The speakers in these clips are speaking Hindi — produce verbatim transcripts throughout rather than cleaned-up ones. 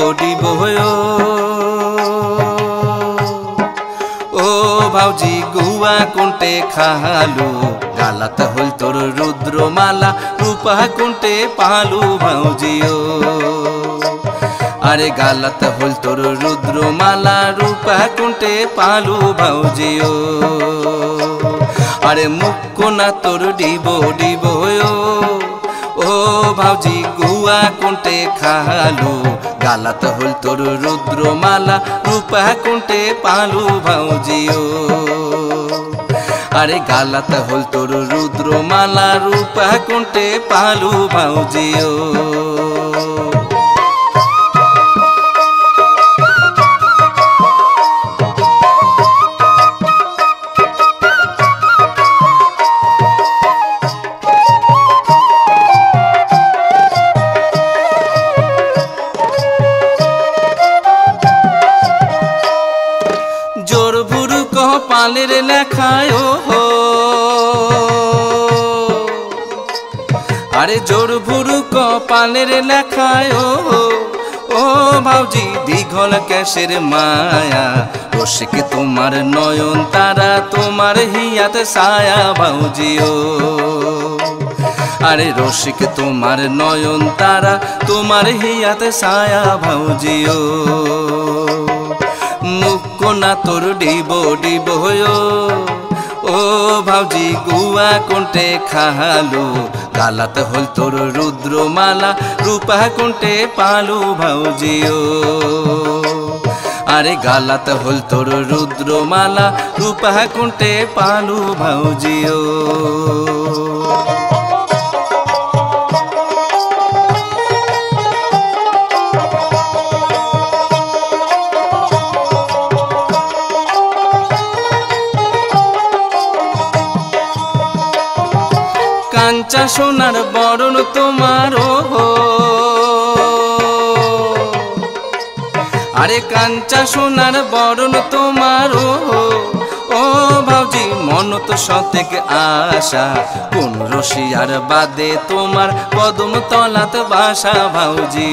डिबो ओ भाउजी गुआ कुंटे खालू गालात होल तोर रुद्रमाला रूपा कुंटे पालू भाउजी अरे गालात होल तोर रुद्रमाला रूपा कुंटे पालू भाउजी अरे मुक्को ना तोर डिबो डिबो ओ भाउजी गुआ कुंटे खालू गालात होल तोर रुद्रमाला रूपा कुंटे पालू भाउजी अरे गालात होल तोर रुद्रमाला रूपा कुंटे पालू भाउजी पालेर लेखायो हो अरे जोर भुरु कपालेर लेखायो हो ओ भाउजी दीघल केशेर माया रसिक तुम्हार नयन तारा तुम्हार हियात साया भाउजी अरे रसिक तुम्हार नयन तारा तुम्हार हियात साया भाउजी मुक्को ना तोर डिबो डिबो ओ भाउजी गुआ कुंटे खालू गालात होल तोर रुद्रमाला रूपा कुंटे पालू भाउजी अरे गालात होल तोर रुद्रमाला रूपा कुंटे पालू भाउजी कांचा सोनार बरन तुम्हारो हो अरे कांचा सोनार बरन तुम्हारो हो ओ भाउजी मन तो सतेक आशा कोन रसियार बादे तुम्हार कदम तलात बासा भाउजी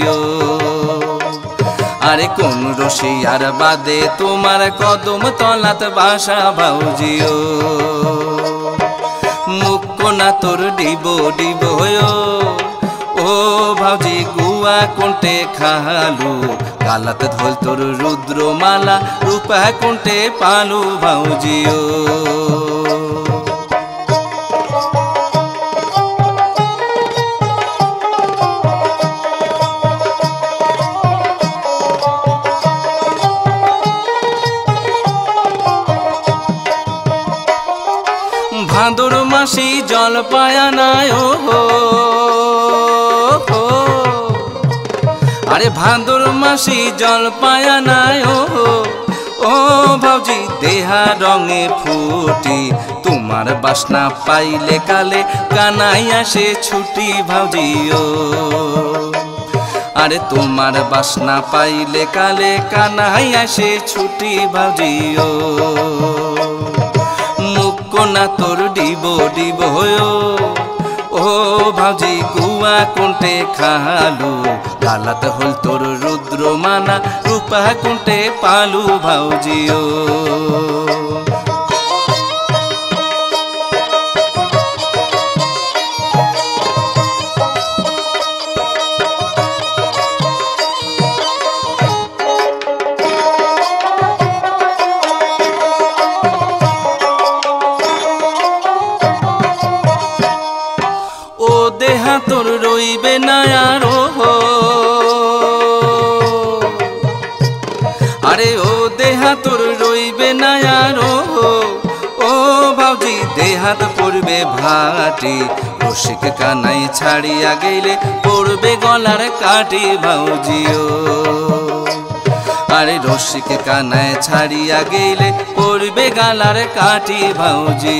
अरे कोन रसियार बादे तुम्हार कदम तलात बासा भाउजी मुक्को ना तोर डिबो डिबो ओ भाउजी गुआ कुंटे खालू गालात होल तोर रुद्रमाला रूपा कुंटे पालू भाउजी भादर मासी जल पाया नायो हो अरे भादर मासी जल पाया नायो हो ओ भाउजी देहा रंगे फुटी तुम्हार बासना पाइले काले कानाई आसे छुटी भाउजी अरे तुम्हार बासना पाइले काले कानाई आसे छुटी भाउजी मुक्को ना तोर डिबो डिबो ओ भाउजी गुआ कुंटे खालू गालात होल तोर रुद्रमाला रूपा कुंटे पालू भाउजी देहा तोर रोइबे ना यारो हो अरे ओ देहा तोर रोइबे ना यारो हो ओ भाउजी देहात पड़बे भाटी रसिक कानाई छाड़िया गेले पड़बे गलार काटी भाउजी अरे रसिक कानाई छाड़िया गेले पड़बे गलार काटी भाउजी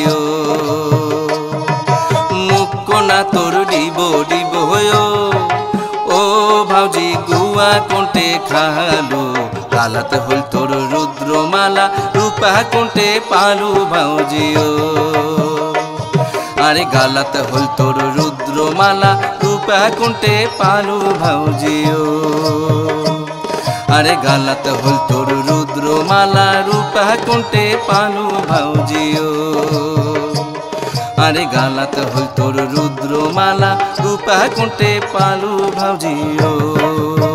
मुक्को ना तोर डिबो डिबो ओ भाउजी गुआ कुंटे खालू गालात होल तोर रुद्रमाला रूपा कुंटे पालू भाउजी अरे गालात होल तोर रुद्रमाला रूपा कुंटे पालू भाउजी अरे गालात होल तोर रुद्रमाला रूपा कुंटे पालू भाउजियो अरे गालात होल तोर रुद्रमाला रूपा कुंटे पालू भाउजियो।